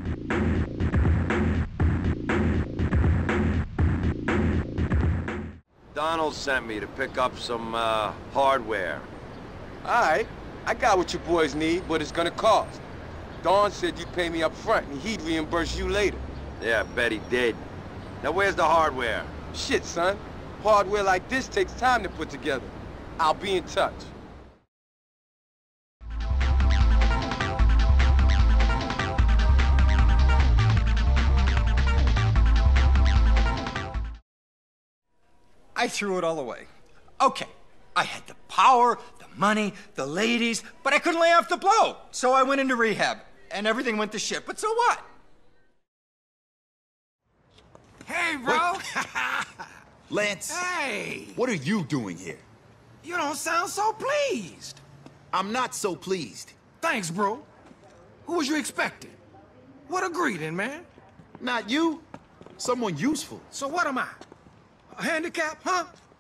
Donald sent me to pick up some, hardware. All right, I got what you boys need, but it's gonna cost. Don said you'd pay me up front, and he'd reimburse you later. Yeah, I bet he did. Now where's the hardware? Shit, son. Hardware like this takes time to put together. I'll be in touch. I threw it all away. Okay, I had the power, the money, the ladies, but I couldn't lay off the blow. So I went into rehab, and everything went to shit, but so what? Hey, bro! Lance! Hey! What are you doing here? You don't sound so pleased. I'm not so pleased. Thanks, bro. Who was you expecting? What a greeting, man. Not you. Someone useful. So what am I? A handicap, huh?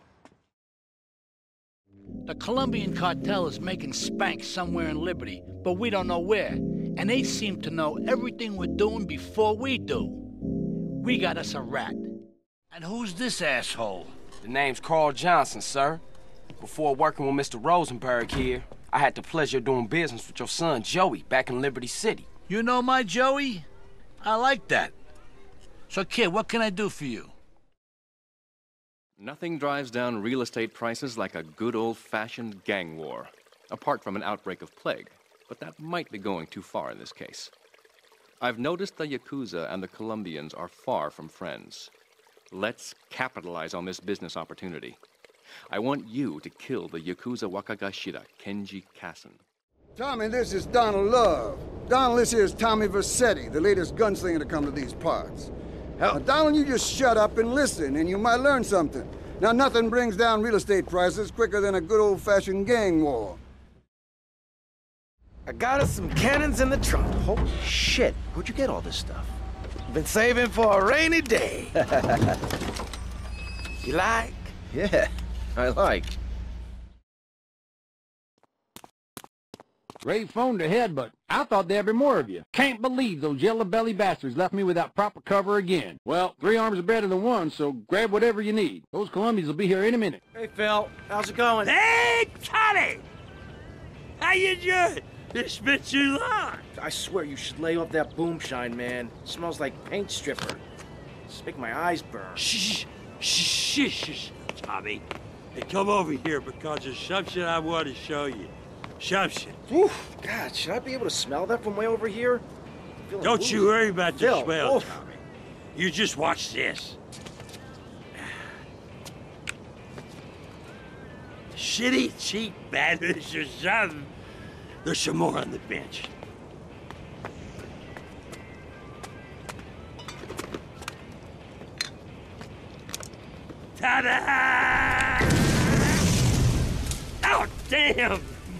The Colombian cartel is making spank somewhere in Liberty, but we don't know where. And they seem to know everything we're doing before we do. We got us a rat. And who's this asshole? The name's Carl Johnson, sir. Before working with Mr. Rosenberg here, I had the pleasure of doing business with your son, Joey, back in Liberty City. You know my Joey? I like that. So, kid, what can I do for you? Nothing drives down real estate prices like a good old-fashioned gang war. Apart from an outbreak of plague. But that might be going too far in this case. I've noticed the Yakuza and the Colombians are far from friends. Let's capitalize on this business opportunity. I want you to kill the Yakuza Wakagashira, Kenji Kassen. Tommy, this is Donald Love. Donald, this here is Tommy Vercetti, the latest gunslinger to come to these parts. Now, Donald, you just shut up and listen, and you might learn something. Now, nothing brings down real estate prices quicker than a good old-fashioned gang war. I got us some cannons in the trunk. Holy shit, where'd you get all this stuff? Been saving for a rainy day. You like? Yeah, I like. Great phone ahead, but I thought there'd be more of you. Can't believe those yellow-belly bastards left me without proper cover again. Well, 3 arms are better than 1, so grab whatever you need. Those Colombians will be here any minute. Hey, Phil. How's it going? Hey, Tony! How you doing? It's been too long. I swear you should lay off that boom shine, man. It smells like paint stripper. It's making my eyes burn. Shh, shh, shh, shh, Tommy. Hey, come over here because there's something I want to show you. Something. Oof, God, should I be able to smell that from way over here? Don't you worry about the Phil, smell, oof. Tommy. You just watch this. Shitty, cheap bandits or something. There's some more on the bench. Ta-da! Oh, damn!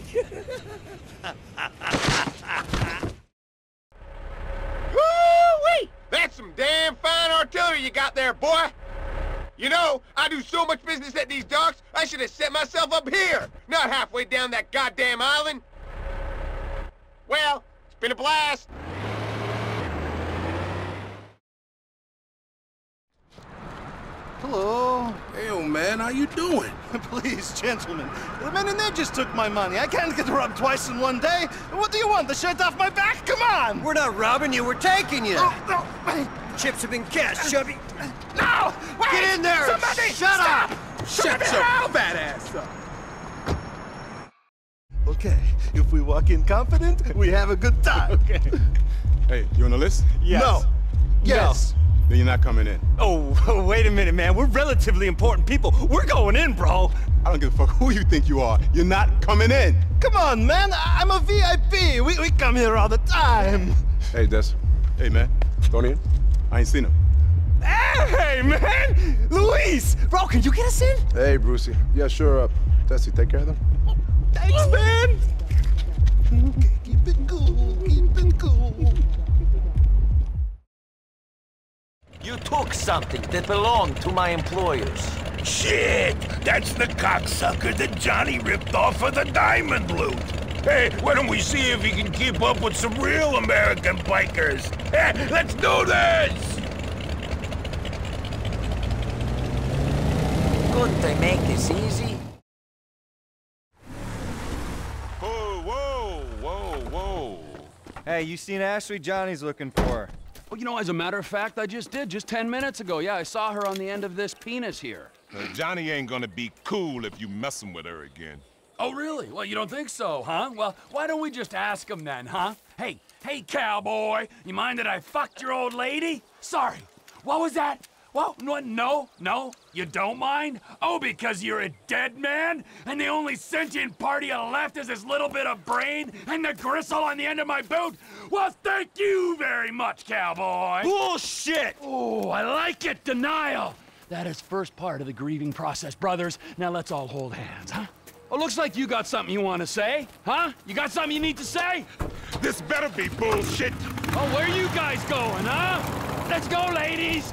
Woo-wee! That's some damn fine artillery you got there, boy! You know, I do so much business at these docks, I should have set myself up here, not halfway down that goddamn island. Well, it's been a blast. Hello. Hey, old man, how you doing? Please, gentlemen. The men in there just took my money. I can't get robbed twice in one day. What do you want, the shirt off my back? Come on! We're not robbing you, we're taking you! Oh, no. Chips have been cashed, Chubby. No! Wait! Get in there! Somebody! Shut Stop! up! Shut your fat ass up! Okay, if we walk in confident, we have a good time. Okay. Hey, you on the list? Yes. No. Yes. No. Then you're not coming in. Oh, wait a minute, man. We're relatively important people. We're going in, bro. I don't give a fuck who you think you are. You're not coming in. Come on, man. I'm a VIP. We come here all the time. Hey, Des. Hey, man. Going in? I ain't seen him. Hey, man! Luis! Bro, can you get us in? Hey, Brucey. Yeah, sure. Tessie, take care of them. Thanks, man! Okay, keep it cool, keep it cool. You took something that belonged to my employers. Shit! That's the cocksucker that Johnny ripped off for the diamond loot. Hey, why don't we see if he can keep up with some real American bikers? Hey, let's do this! Couldn't they make this easy? Whoa. Hey, you seen Ashley? Johnny's looking for her. Well, you know, as a matter of fact, I just did, just 10 minutes ago. Yeah, I saw her on the end of this penis here. Johnny ain't gonna be cool if you messing with her again. Oh, really? Well, you don't think so, huh? Well, why don't we just ask him then, huh? Hey, cowboy, you mind that I fucked your old lady? Sorry, what was that? Well, no, you don't mind? Oh, because you're a dead man? And the only sentient part of you left is this little bit of brain and the gristle on the end of my boot? Well, thank you very much, cowboy. Bullshit! Oh, I like it, denial. That is first part of the grieving process, brothers. Now let's all hold hands, huh? Oh, looks like you got something you want to say, huh? You got something you need to say? This better be bullshit. Oh, where you guys going, huh? Let's go, ladies.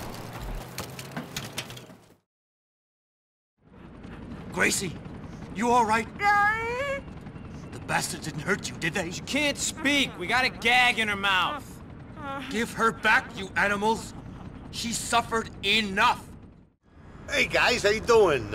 Gracie, you all right? The bastards didn't hurt you, did they? She can't speak. We got a gag in her mouth. Give her back, you animals. She suffered enough. Hey guys, how you doing?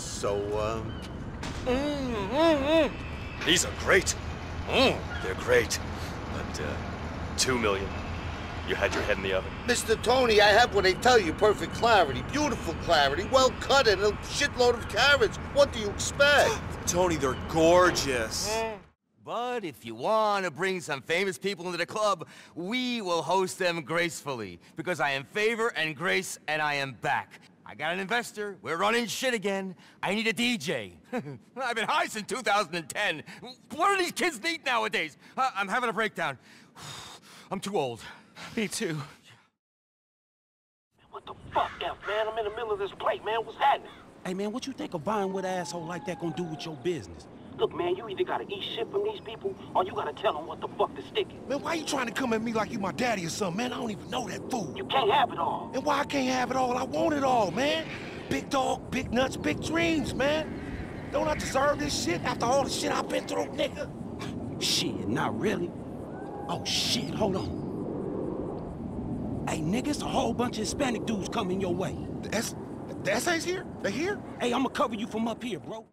These are great. They're great. But, 2 million. You had your head in the oven. Mr. Tony, I have what they tell you, perfect clarity, beautiful clarity, well cut and a shitload of carrots. What do you expect? Tony, they're gorgeous. But if you want to bring some famous people into the club, we will host them gracefully. Because I am Favor and Grace, and I am back. I got an investor. We're running shit again. I need a DJ. I've been high since 2010. What do these kids need nowadays? I'm having a breakdown. I'm too old. Me too. What the fuck, F, man? I'm in the middle of this plate, man. What's happening? Hey, man, what you think a Vinewood asshole like that gonna do with your business? Look, man, you either gotta eat shit from these people, or you gotta tell them what the fuck to stick it. Man, why you trying to come at me like you my daddy or something, man? I don't even know that fool. You can't have it all. And why I can't have it all? I want it all, man. Big dog, big nuts, big dreams, man. Don't I deserve this shit after all the shit I've been through, nigga? Shit, not really. Oh, shit, hold on. Hey, nigga, it's a whole bunch of Hispanic dudes coming your way. The essays here? They here? Hey, I'ma cover you from up here, bro.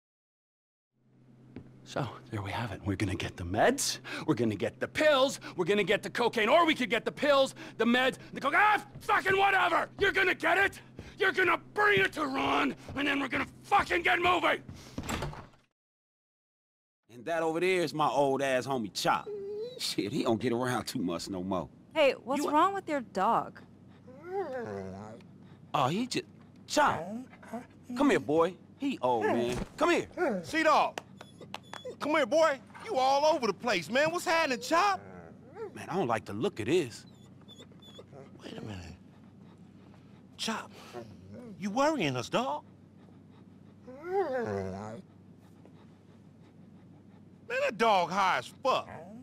So, there we have it. We're gonna get the meds, we're gonna get the pills, we're gonna get the cocaine, or we could get the pills, the meds, the cocaine, fucking whatever! You're gonna get it, you're gonna bring it to Ron, and then we're gonna fucking get moving! And that over there is my old ass homie Chop. Shit, he don't get around too much no more. Hey, what's wrong with your dog? Oh, he just... Chop! Come here, boy. He old, man. Come here. Sea-Dog. Come here, boy. You all over the place, man. What's happening, Chop? Man, I don't like the look of this. Wait a minute. Chop, you worrying us, dog? Man, that dog high as fuck.